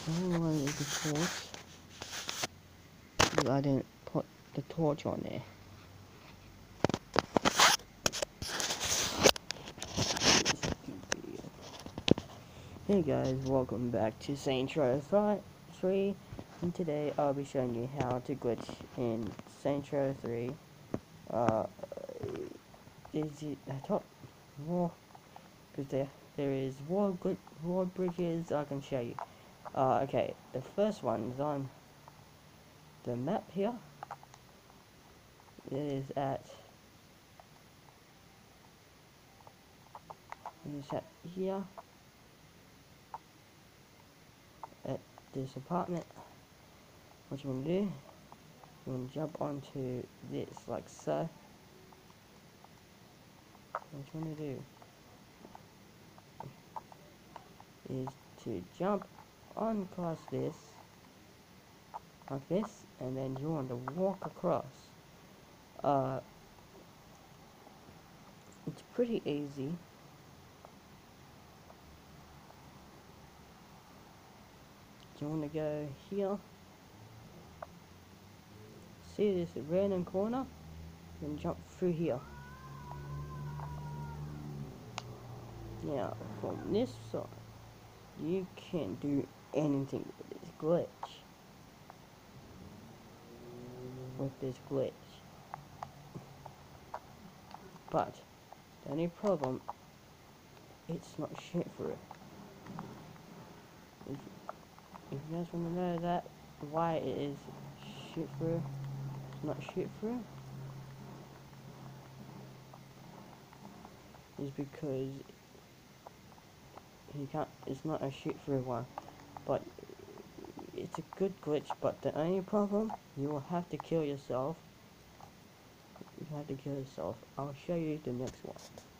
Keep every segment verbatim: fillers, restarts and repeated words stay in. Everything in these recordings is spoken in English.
only one is the torch. Because I didn't put the torch on there. Hey guys, welcome back to Saints Row three, and today I'll be showing you how to glitch in Saints Row three. Uh, is it the top war? Because there there is war good war bridges I can show you. Uh, okay, the first one is on the map here. It is at it is at here at this apartment. What you want to do? You want to jump onto this like so. What you want to do is to jump on across this like this, and then you want to walk across. Uh, it's pretty easy. You want to go here, see this random corner, and jump through here. Now from this side you can't do anything with this glitch. With this glitch. But the only problem, it's not shit through. If, if you guys want to know that why it is shit through, it's not shit through, is because you can't. It's not a shit through one, but it's a good glitch. But the only problem, you will have to kill yourself. You have to kill yourself. I'll show you the next one.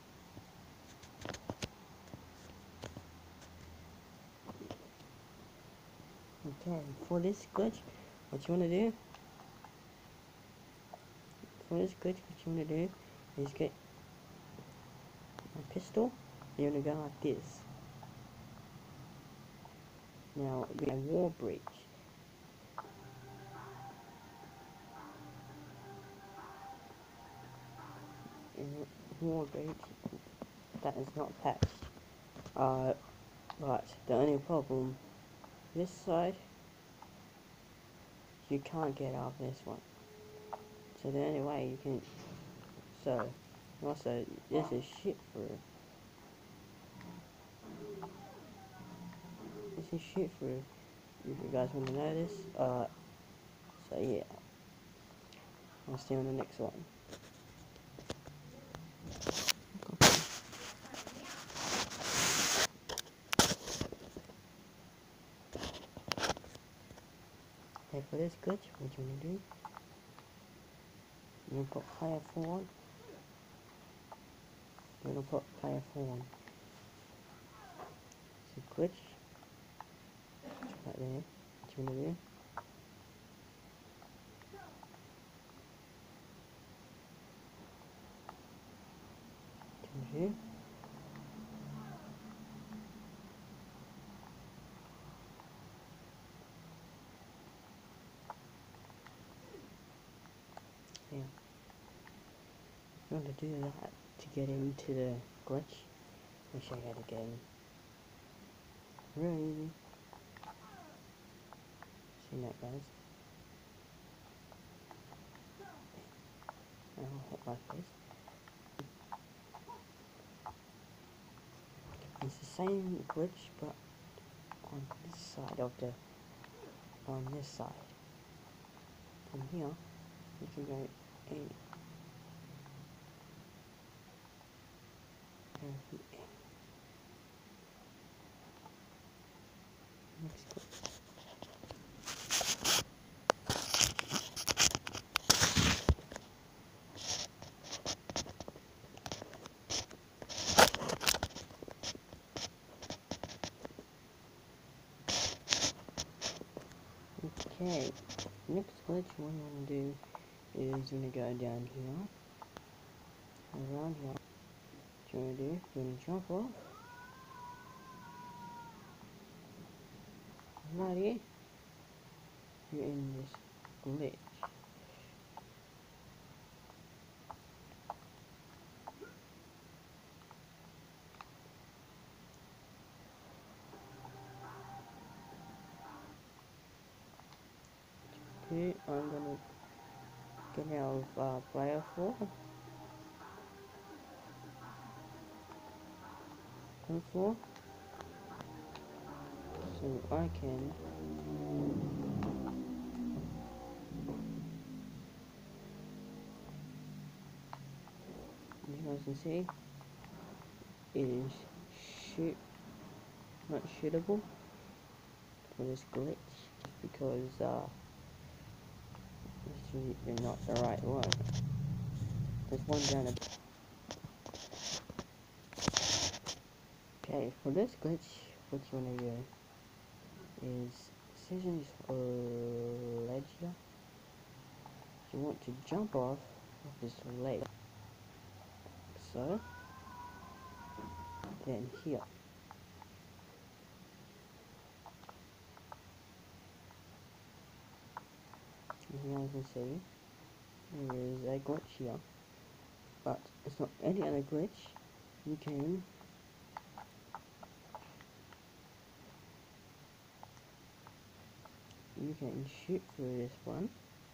Okay, for this glitch, what you want to do? For this glitch, what you want to do is get a pistol. You're gonna go like this. Now, we have wall breach. Wall breach that is not patched. Uh, but the only problem, this side, you can't get out this one. So the only way you can, so, also, this is shit through. This is shit through, if you guys want to know this. Uh, so yeah, I'll see you on the next one. Okay, for this glitch, what you want to do, you're going to put player four on. You're going to put player four on. So glitch, right there, what you want to do, what you want to do, yeah. You want to do that to get into the glitch. I'll show you how to get in. Really easy. See that, guys? I'll hit like this. It's the same glitch, but on this side of the, on this side. From here, you can go in. Next glitch. Okay, next glitch what you want to do is you want to go down here, around here. What you want to do, you want to jump off, buddy, you're in this glitch. Okay, I'm gonna get out of uh, player four. And four. So I can as you guys can see, it is shoot not shootable for this glitch just because uh this is not the right one. There's one down a okay, for this glitch what you wanna do is Decisions uh, ledge here. You want to jump off of this ledge. So then here. As you guys can see, there is a glitch here. But it's not any other glitch. You can you can shoot through this one.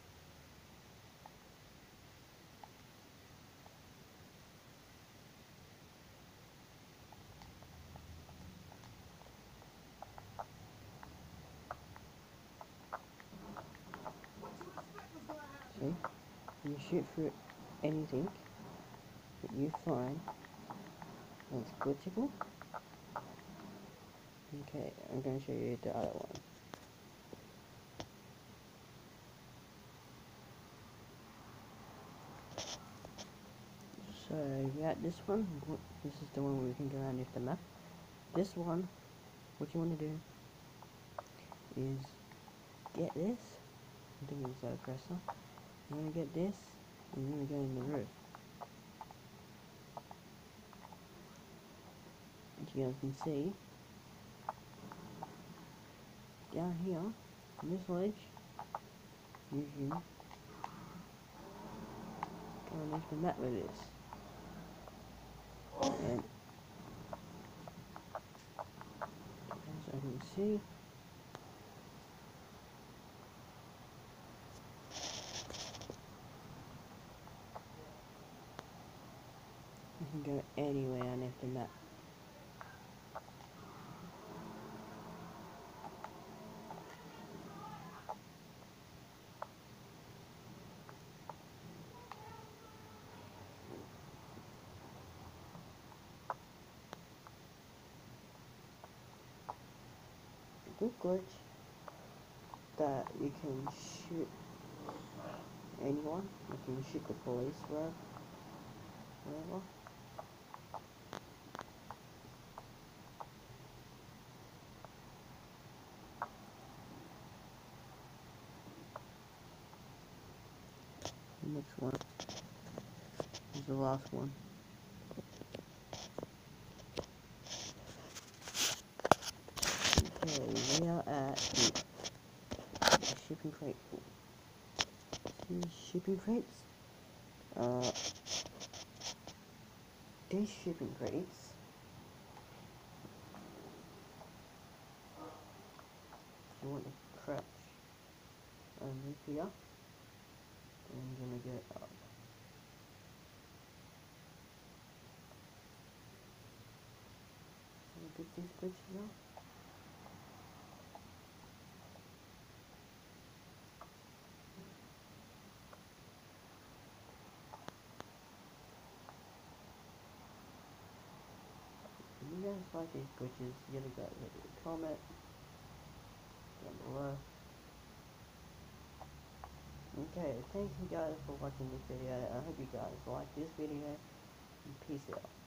See? You shoot through anything that you find that's glitchable. Okay, I'm going to show you the other one. So you got this one. This is the one where we can go underneath the map. This one, what you want to do is get this. I think it's a compressor. You want to get this, and you want to go in the roof. As you guys can see, down here, on this ledge, you can go underneath the map with this. And as I can see, you can go anywhere underneath the map. Good glitch that you can shoot anyone. You can shoot the police, wherever, wherever. Next one is the last one. Okay, we are at the, the shipping crate. See shipping crates? Uh, these shipping crates, you want to crouch underneath here, and you're gonna get up. Get these glitches out. If you guys like these glitches, you gotta go leave a comment down below. Okay, thank you guys for watching this video. I hope you guys like this video, and peace out.